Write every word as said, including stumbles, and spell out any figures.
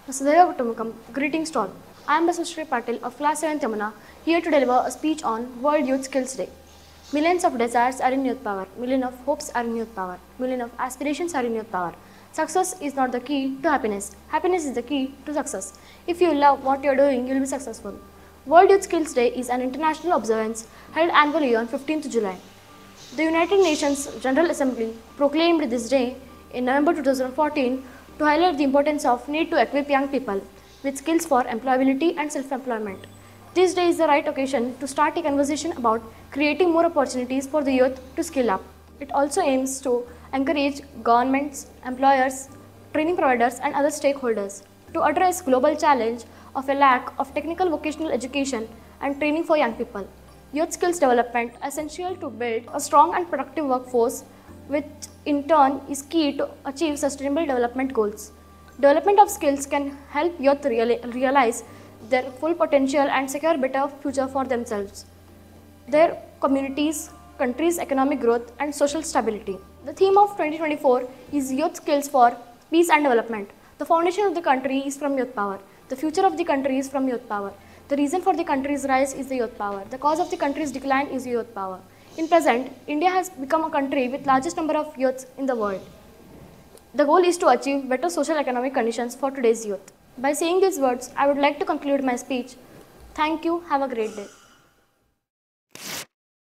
Vasudhaiva Kutumbakam, greetings to all. I am Basveshwari Patil of Class seventh Yamuna, here to deliver a speech on World Youth Skills Day. Millions of desires are in youth power, millions of hopes are in youth power, millions of aspirations are in youth power. Success is not the key to happiness. Happiness is the key to success. If you love what you are doing, you will be successful. World Youth Skills Day is an international observance held annually on fifteenth July. The United Nations General Assembly proclaimed this day in November two thousand fourteen to highlight the importance of need to equip young people with skills for employability and self-employment. This day is the right occasion to start a conversation about creating more opportunities for the youth to skill up. It also aims to encourage governments, employers, training providers and other stakeholders to address global challenge of a lack of technical vocational education and training for young people. Youth skills development is essential to build a strong and productive workforce, which in turn is key to achieve sustainable development goals. Development of skills can help youth reali realize their full potential and secure a better future for themselves, their communities, country's economic growth and social stability. The theme of twenty twenty-four is Youth Skills for Peace and Development. The foundation of the country is from youth power. The future of the country is from youth power. The reason for the country's rise is the youth power. The cause of the country's decline is youth power. In present, India has become a country with largest number of youths in the world. The goal is to achieve better social economic conditions for today's youth. By saying these words, I would like to conclude my speech. Thank you. Have a great day.